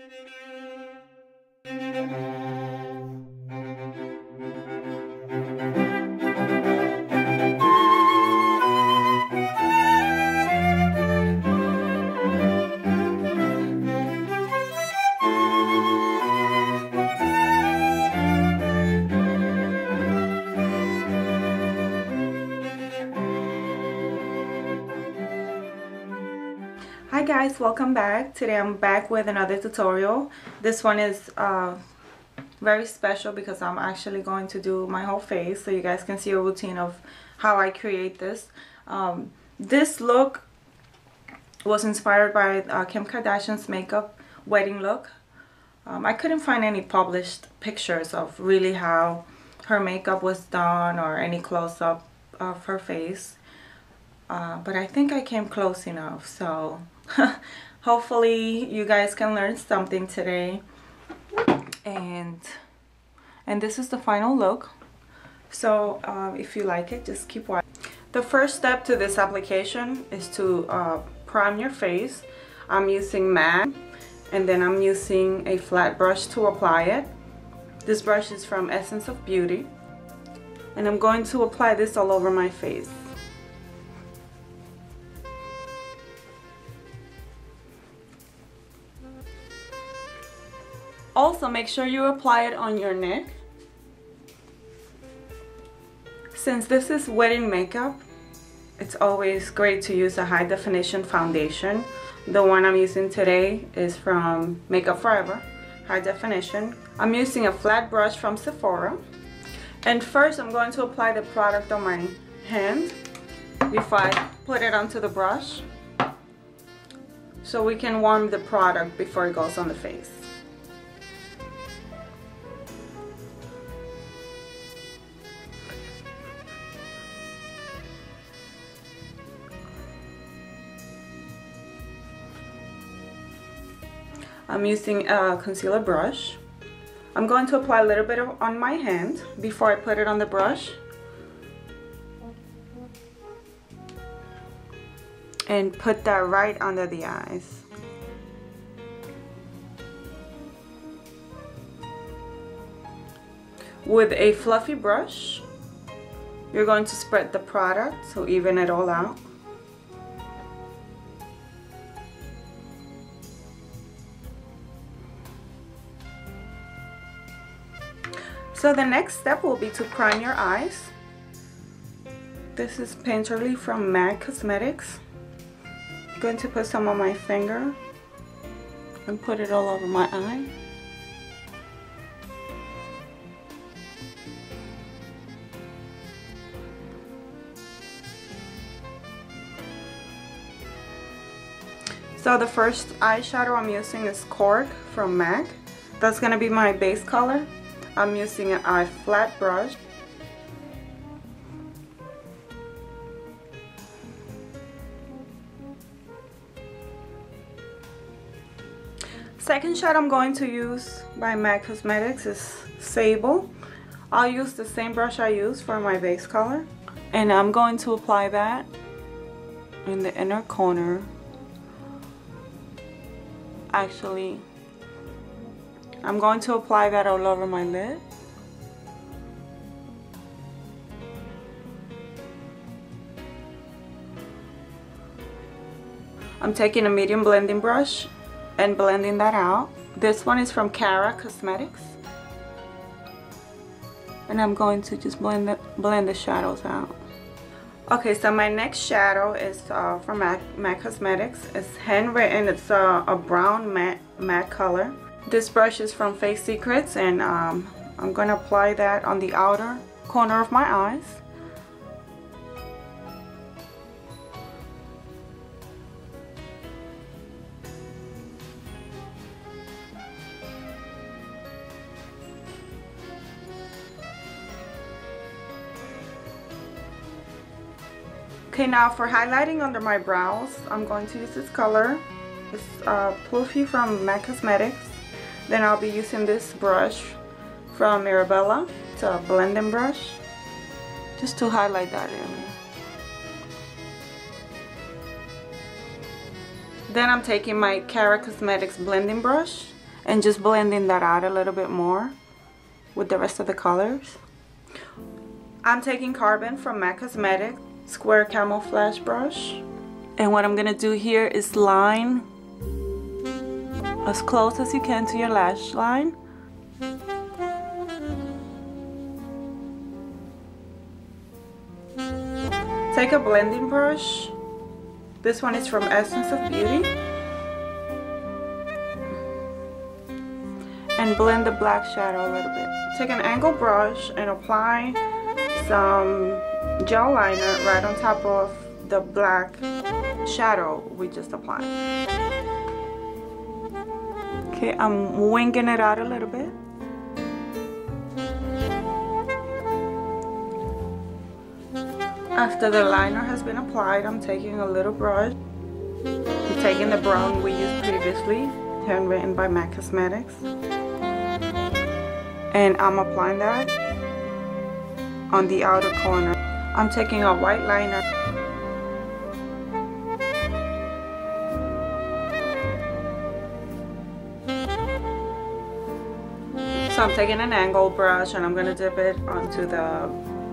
Hi guys, welcome back. Today I'm back with another tutorial. This one is very special because I'm actually going to do my whole face so you guys can see a routine of how I create this. This look was inspired by Kim Kardashian's makeup wedding look. I couldn't find any published pictures of really how her makeup was done or any close-up of her face. But I think I came close enough, so hopefully you guys can learn something today. And this is the final look. So if you like it, just keep watching. The first step to this application is to prime your face. I'm using matte, and then I'm using a flat brush to apply it. This brush is from Essence of Beauty, and I'm going to apply this all over my face. Also, make sure you apply it on your neck. Since this is wedding makeup, it's always great to use a high definition foundation. The one I'm using today is from Makeup Forever, high definition. I'm using a flat brush from Sephora. And first I'm going to apply the product on my hand before I put it onto the brush, so we can warm the product before it goes on the face. I'm using a concealer brush. I'm going to apply a little bit on my hand before I put it on the brush. And put that right under the eyes. With a fluffy brush, you're going to spread the product to even it all out. So the next step will be to prime your eyes. This is Painterly from MAC Cosmetics. I'm going to put some on my finger and put it all over my eye. So the first eyeshadow I'm using is Cork from MAC. That's going to be my base color. I'm using a flat brush. Second shade I'm going to use by MAC Cosmetics is Sable. I'll use the same brush I use for my base color. And I'm going to apply that in the inner corner. Actually, I'm going to apply that all over my lid. I'm taking a medium blending brush and blending that out. This one is from Vera Cosmetics. And I'm going to just blend the shadows out. Okay, so my next shadow is from MAC Cosmetics. It's handwritten. It's a brown matte color. This brush is from Face Secrets, and I'm going to apply that on the outer corner of my eyes. Okay, now for highlighting under my brows, I'm going to use this color. It's Pluffy from MAC Cosmetics. Then I'll be using this brush from Mirabella. It's a blending brush, just to highlight that area. Then I'm taking my Vera Cosmetics blending brush, and just blending that out a little bit more with the rest of the colors. I'm taking Carbon from MAC Cosmetics Square Camouflage Brush, and what I'm gonna do here is line as close as you can to your lash line. Take a blending brush. This one is from Essence of Beauty. And blend the black shadow a little bit. Take an angled brush and apply some gel liner right on top of the black shadow we just applied. Okay, I'm winging it out a little bit. After the liner has been applied, I'm taking a little brush. I'm taking the brown we used previously, handwritten by MAC Cosmetics. And I'm applying that on the outer corner. I'm taking a white liner. So I'm taking an angled brush and I'm going to dip it onto the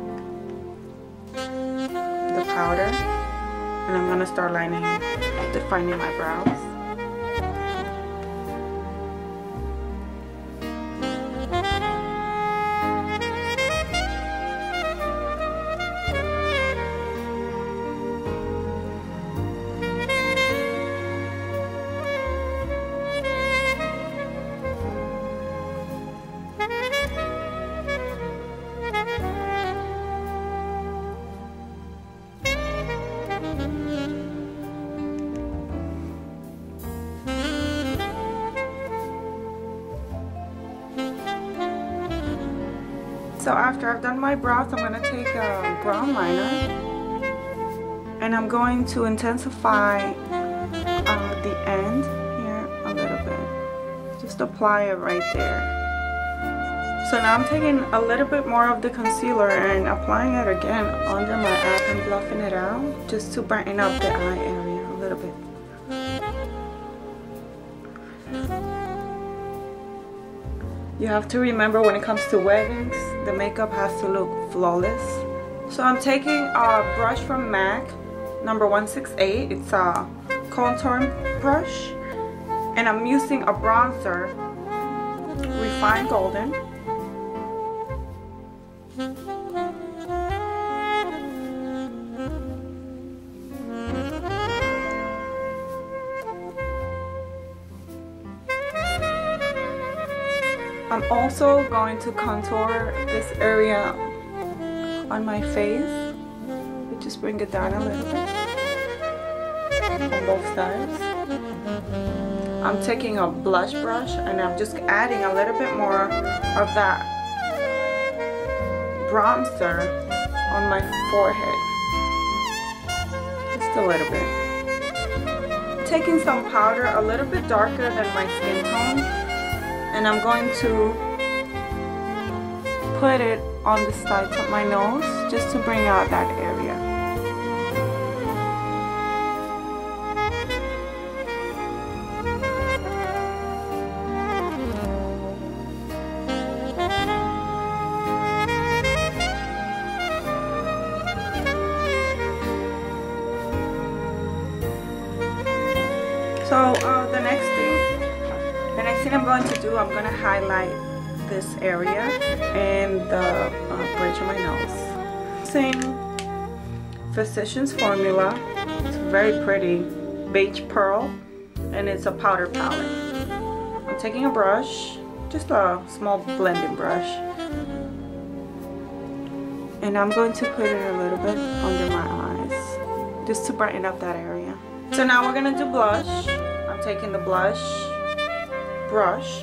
powder, and I'm gonna start defining my brows. So after I've done my brows, I'm going to take a brown liner and I'm going to intensify the end here a little bit. Just apply it right there. So now I'm taking a little bit more of the concealer and applying it again under my eye and bluffing it out just to brighten up the eye area a little bit. You have to remember, when it comes to weddings, the makeup has to look flawless. So I'm taking a brush from MAC, number 168. It's a contour brush. And I'm using a bronzer, Refined Golden. I'm also going to contour this area on my face. Just bring it down a little bit on both sides. I'm taking a blush brush and I'm just adding a little bit more of that bronzer on my forehead. Just a little bit. Taking some powder a little bit darker than my skin tone. And I'm going to put it on the sides of my nose just to bring out that area. So the next thing I'm going to do, I'm going to highlight this area and the bridge of my nose. Using Physicians Formula. It's very pretty, beige pearl, and it's a powder palette. I'm taking a brush, just a small blending brush, and I'm going to put it a little bit under my eyes just to brighten up that area. So now we're going to do blush. I'm taking the blush brush,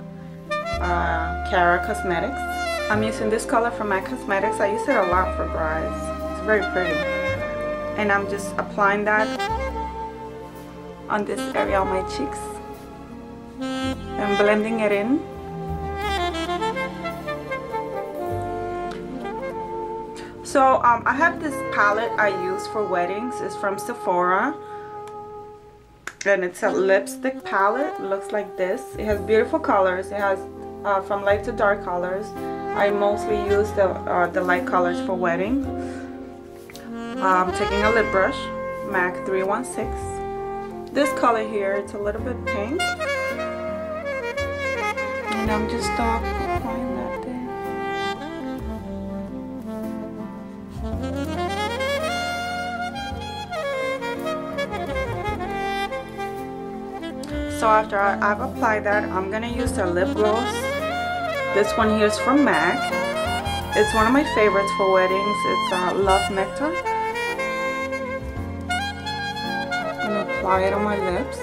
Cara Cosmetics. I'm using this color from MAC Cosmetics. I use it a lot for brides. It's very pretty. And I'm just applying that on this area on my cheeks and blending it in. So I have this palette I use for weddings. It's from Sephora. And it's a lipstick palette. It looks like this. It has beautiful colors. It has from light to dark colors. I mostly use the light colors for wedding. I'm taking a lip brush, MAC 316. This color here, it's a little bit pink. And I'm just applying that there. So after I've applied that, I'm gonna use the lip gloss. This one here is from MAC. It's one of my favorites for weddings. It's Love Nectar. I'm gonna apply it on my lips.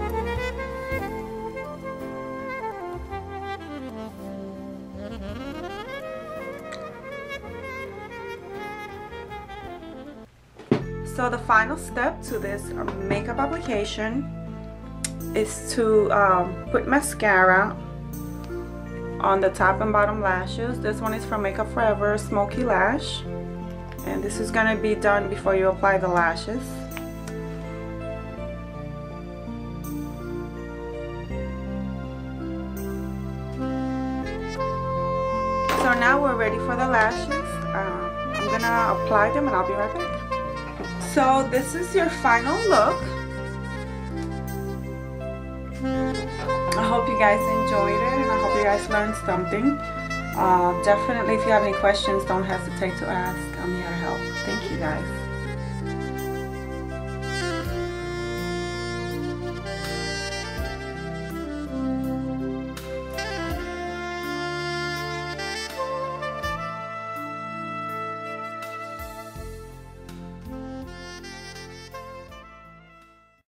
So the final step to this makeup application is to put mascara on the top and bottom lashes. This one is from Makeup Forever Smoky Lash, and this is gonna be done before you apply the lashes. So now we're ready for the lashes. I'm gonna apply them and I'll be right back. So this is your final look. I hope you guys enjoyed it, and I hope you guys learned something. Definitely, if you have any questions, don't hesitate to ask. I'm here to help. Thank you guys.